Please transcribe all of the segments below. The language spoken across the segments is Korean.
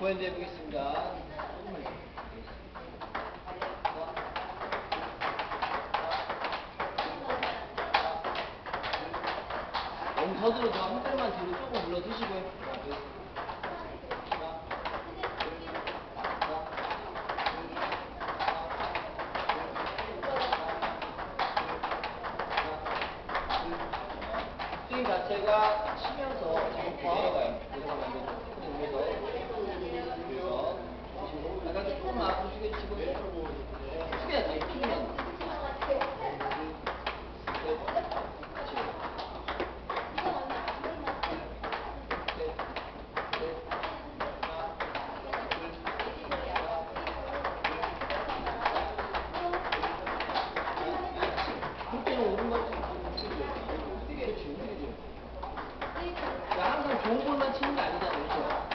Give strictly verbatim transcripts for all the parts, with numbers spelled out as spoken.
포핸드 해보겠습니다. 너무 서두르죠. 한 발만 뒤로 조금 물러주시고요. 스윙 자체가 치면서 내려가요. 내려가면 그래서 약간 조금만 앞으로 숙여주시고 숙여야지. 피면 좋은 볼만 치는 게 아니잖아요. 그렇죠?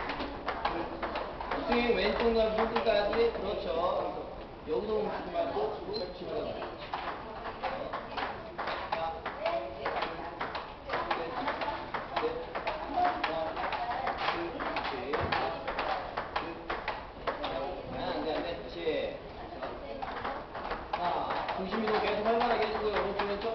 스윙 왼쪽 날 손끝까지. 그렇죠. 여기서 멈추지 말고 그렇지 말고. 중심 이동 계속 활발하게 해주고요. 오른쪽 왼쪽.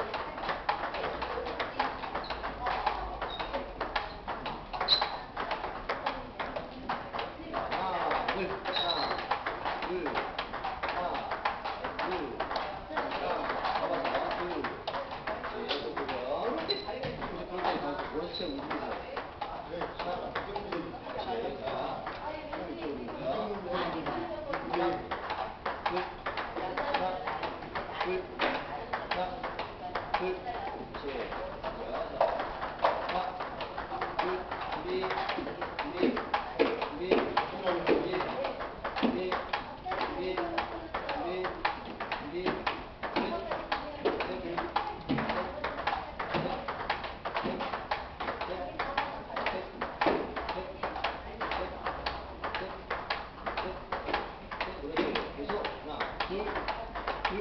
하나, 둘, 하나, 둘, 하나, 둘, 하나, 잡아서 둘, 셋, 보고요. 이제 그럴 때 오른쪽 움직이세요. 하나, 셋, 자, 이쪽으로요. 하나, 둘, 하나, 둘, 하나, 둘, 그렇지. 하나, 둘, 준비, 준비, 준비, 준비, 준비, 준비, 준비, 준비, 계속 하나, 둘, 둘,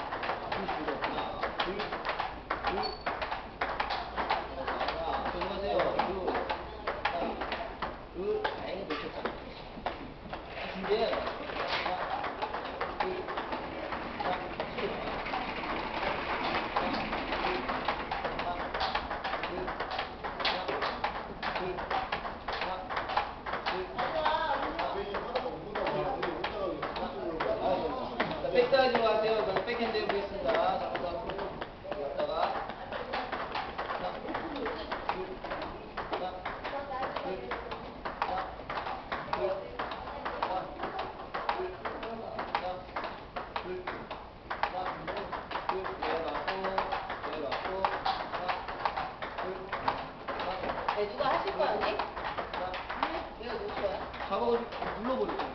둘, 둘. 백사이드로 하세요. 저는 백핸드 해보겠습니다. 잡아서 앞으로 갔다가 하나, 둘, 하나, 둘, 하나, 둘, 하나, 둘, 하나, 둘, 하나, 둘, 내려가고, 내려가고, 하나, 둘, 하나. 네, 누가 하실 거 아니? 하나. 내가 놓을 거야? 잡아가지고 눌러버리죠.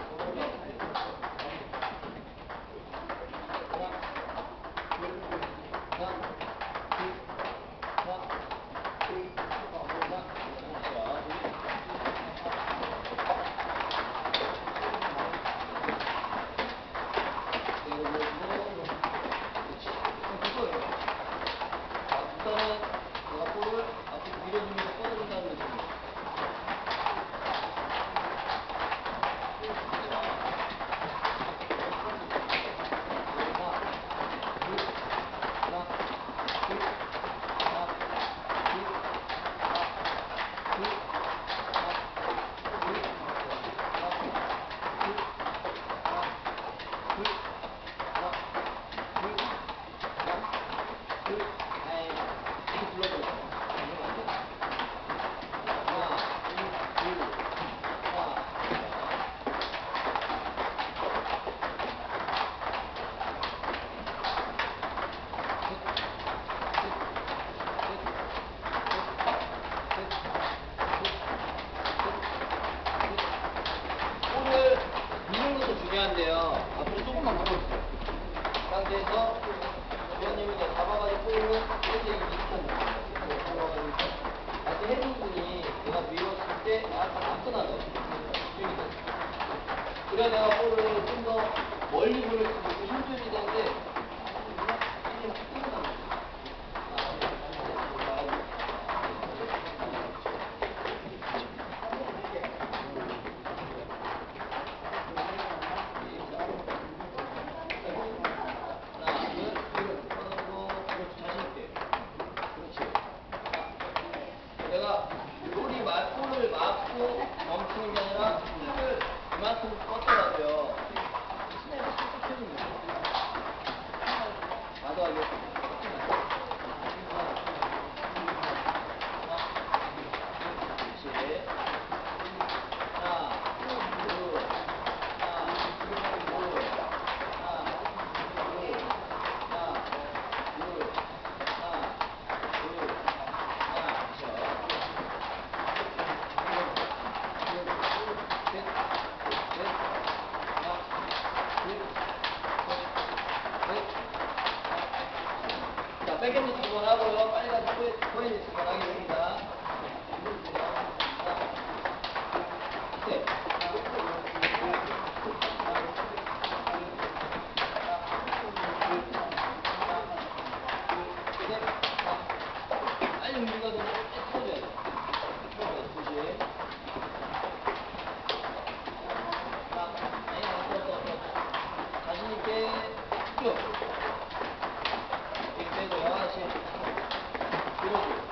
중요한데요. 앞으로 조금만 물어주세요. 그 상태에서 위원님이 이제 잡아가지고 볼을 이렇게 이렇게 잡아가지고 다시 해주분이 내가 밀었을 때 약간 앞서나가요. 그래야 내가 볼을 좀 더 멀리 보낼 수 있고 힘줘야 되는데 그냥 탁 나가요. 뻗고 멈추는 게 아니라 숨을 이만큼 뻗더라도요. 스냅이 쑥쑥 펴지는 거예요. 과도하게 뻗지 마세요. 그렇지. 하나, 둘, 하나, 둘, 하나, 둘, 하나, 둘, 하나, 둘, 하나, 그렇죠. 자, 백핸드 두 번 하고요. 빨리 가서 포핸드 두 번 하게 됩니다. 셋. 빨리 움직여서 풀어줘야 돼. 풀어줘야 돼. 조심. 자, 아니, 안 떴어, 떴어. 자신있게 쭉. 이렇게 빼고요. 다시. 밀어주고.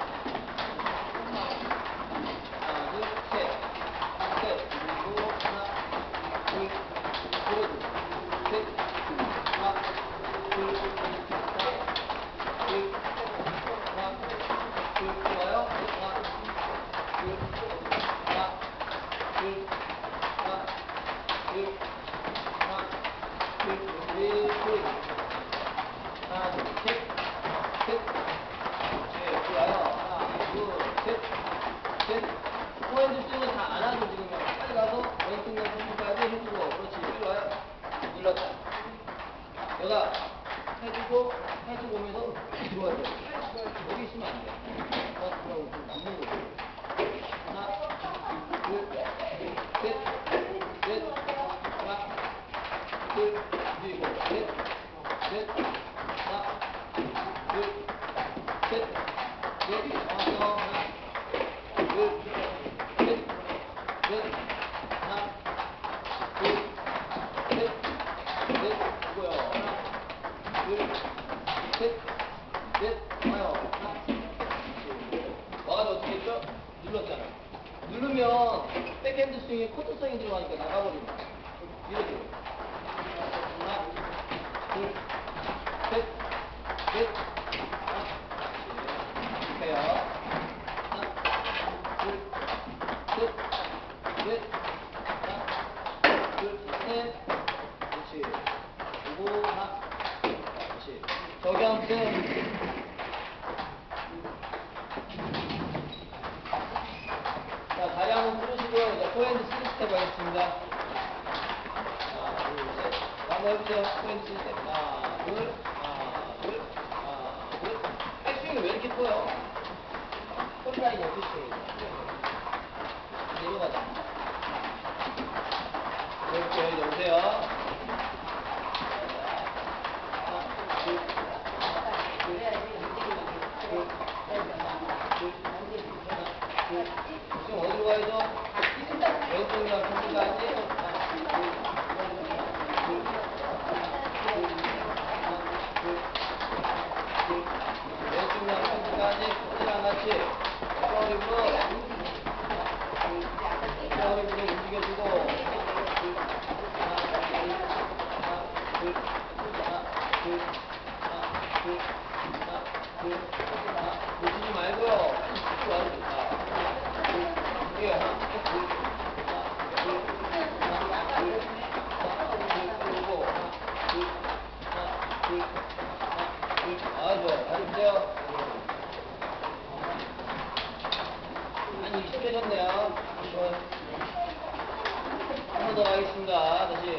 하나, 둘, 셋. 셋. 그리고 하나, 둘, 밀어주고. 셋. 하나, 둘, 하나, 둘, 하나, 둘, 좋아요. 하나, 둘, 하나, 둘, 하나, 둘, 하나, 둘, 둘, 둘. 하나, 둘, 셋, 셋. 네, 좋아요. 하나, 둘, 셋, 셋. 포핸드 스윙은 다 안 하고 지금 빨리 가서 웨이팅 연습까지 해주고. 그렇지. 빨리 와요. 눌렀다. 여가 해주고, 해주고 오면서 들어와야 돼. 여기 있으면 안 돼. 어, 그럼 좀 눕는 거지. 하나, 둘, 셋, 넷, 하나, 둘, 그리고 셋, 넷, 하나, 둘, 셋, 넷, 와서 하나, 둘, 셋, 넷, 하나, 둘, 셋, 넷, 이거요. 하나, 둘, 셋, 넷, 와요. 하나, 와가지고 어떻게 했죠? 눌렀잖아. 누르면 백핸드 스윙에 코트성이 들어가니까 나가버리는 거야. 밀어줘. 하나, 둘, 셋, 넷, 하나, 해요. 하나, 둘, 셋, 넷, 하나, 둘, 셋, 그렇지. 그리고 하나, 그렇지. 저기한테 자, 다리 한번 풀으시고요. 이제 포핸드 쓰리 스텝 하겠습니다. 하나, 둘, 셋. 한번 해보세요. 포핸드 쓰리 스텝. 하나, 둘, 하나, 둘, 하나, 둘. 백스윙이 왜 이렇게 커요? 폴라인 여기 있어요. 내려가자. 이렇게 이제 오세요. 하나, 둘, 하나, 둘, 둘, 하나, 둘, 하나, 둘. 지금 어디로 가야죠? 왼쪽이랑 편지까지. 하나, 둘, 둘, 둘, 둘, 하나, 둘, 둘. 왼쪽이랑 편지까지 코트랑 같이 어깨어리부로 어깨어리부로 움직여주고. 하나, 둘, 하나, 둘, 하나, 둘, 하나, 둘, 하나, 둘, 하나, 둘, 하나. 놓치지 말고요. 좋아요, 좋다. 이게 하나, 둘, 하나, 둘, 하나, 둘, 하나, 둘, 그리고 하나, 둘, 하나, 둘, 하나, 둘. 아, 좋아요. 다시 보세요. 많이 익숙해졌네요. 좋아요. 한 번 더 가겠습니다. 다시.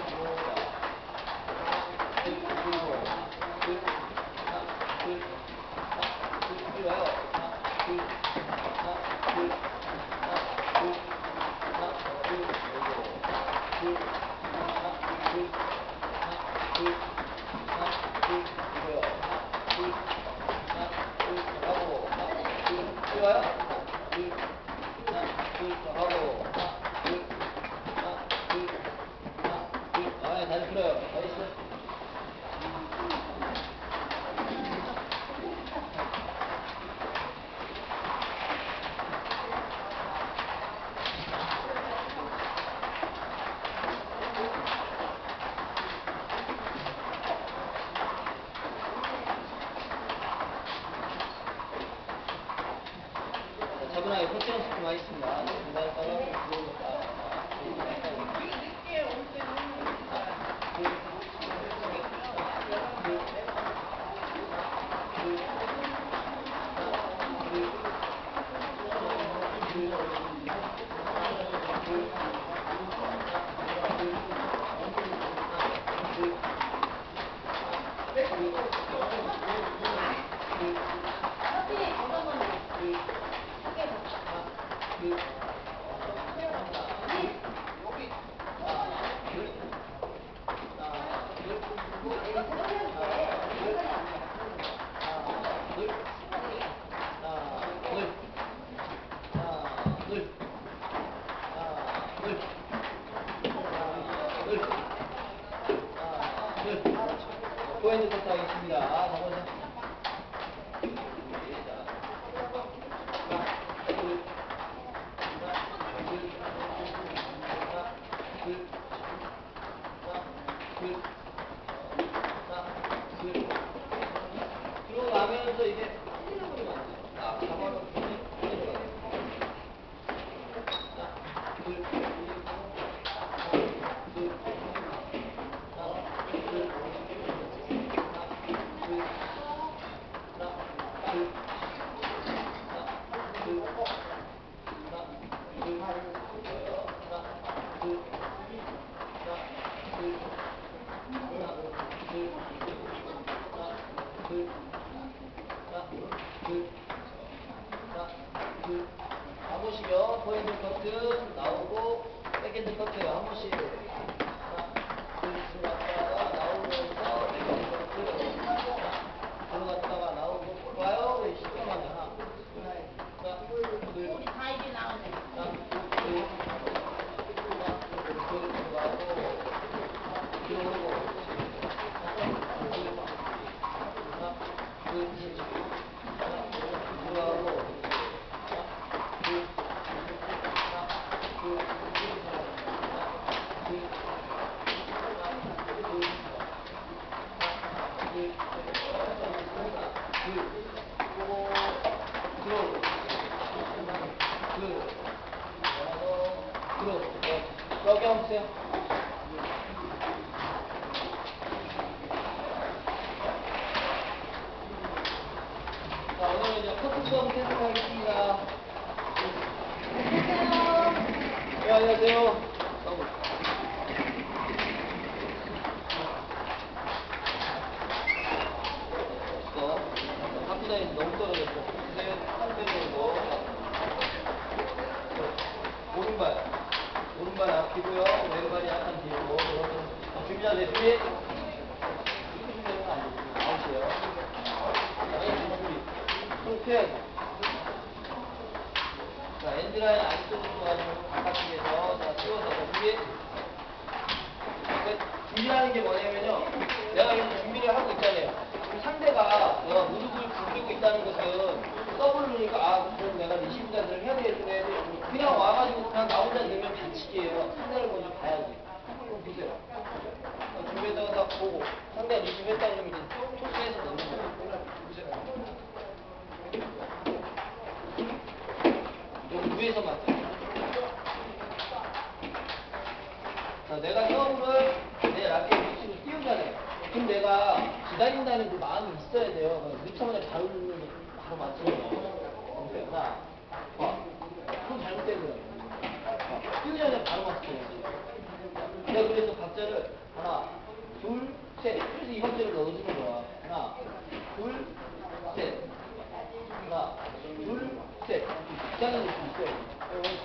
둘, 그리고 하나, 둘, 하나, 둘, 하나, 둘, 빨리 와요. 하나, 둘, 하나, 둘, 하나, 둘, 하나, 둘, 그리고 하나, 둘, 하나, 둘, 하나, 둘, 하나, 둘, 이거요. 하나, 둘, 하나, 둘, 하고, 하나, 둘, 빨리 와요. 하나, 둘, 하나, 둘, 하고, 하나, 둘, 하나, 둘, 하나, 둘. 아, 다시 풀어요. 나이스. 터치 연습 많이 했습니다. 중간에다가 들어오니까. 포인트 터치 하겠습니다. 넘어져. 그러고 나면서 이제 흘리는 거리 맞네. 아, 잡아서 흘리는 거리. 한 번씩요. 포인트 커트 나오고 백핸드 커트 한 번씩. 들어갔다가 나오면서 백핸드 커트 들어갔다가 나오고 와요. 왜 시간만 하나. 우리 다 이제 나오네. 여기 한번 보세요. 자, 오늘은 이제 커트 수업 테스트 하겠습니다. 네, 안녕하세요. 학부장님 너무 떨어졌어. 근데 한 배 정도. 오른발. 오른발 앞이고요. 왼발이 약간 뒤로. 준비자 준비. 이렇게 준비되는 거 아니에요. 아웃이에요. 자, 준비. 손 펴야지. 자, 엔드라인 안쪽으로 가지고 바깥쪽에서 자, 띄워서 준비. 준비하는 게 뭐냐면요. 내가 이렇게 준비를 하고 있잖아요. 그럼 상대가 내가 무릎을 굴리고 있다는 것은 더블을 누니까 아, 그럼 내가 리시브 자세를 해야 되겠구나. 그냥 와가지고 그냥 나 혼자 넣으면 반칙이에요. 상대를 먼저 봐야지. 그럼 보세요. 준비했다가 딱 보고 상대가 리시브 했다 그러면 이제 토스해서 넣는 거예요. 보세요. 여기 위에서 맞죠? 자, 내가 서브를 내 라켓 위치로 띄우잖아요. 그럼 내가 기다린다는 그 마음이 있어야 돼요. 넣자마자 바로 누르는 게 바로 맞추는 거예요. 보세요. 하나, 봐. 그럼 잘못된 거예요. 띄우자마자 바로 맞추는 거예요. 내가 그래서 박자를 하나, 둘, 셋. 그래서 이 박자를 넣어주는 거야. 하나, 둘, 셋. 하나, 둘, 셋. 기다리는 느낌 있어요.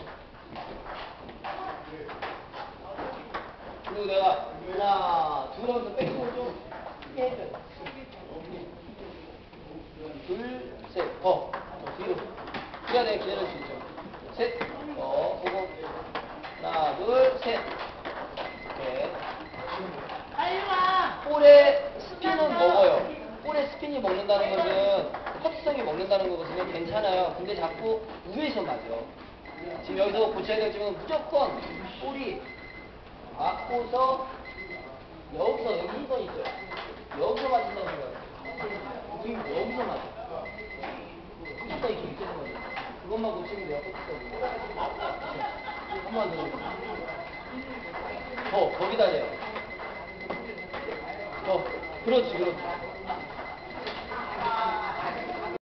그리고 내가 하나, 둘 하면서 백스윙을 좀 크게 해줘야 돼. 둘, 셋, 어, 뒤로. 그래야 내가 기다릴 수 있죠. 셋, 어, 보고. 하나, 둘, 셋. 이렇게. 빨리 와. 볼에 스핀은 먹어요. 볼에 스핀이 먹는다는 것은 커트성이 먹는다는 거거든요. 괜찮아요. 근데 자꾸 위에서 맞아. 지금 여기서 고쳐야 될 점은 무조건 볼이 맞고서 여기서 여기 일 번 있어요. 여기서 맞는다는 거예요. 지금 여기서 맞아. 무조건 이렇게 밑에서 맞아. 그거 그것만 고치면 돼요. 한번 더. 더, 더 기다려요. 더. 그렇지, 그렇지.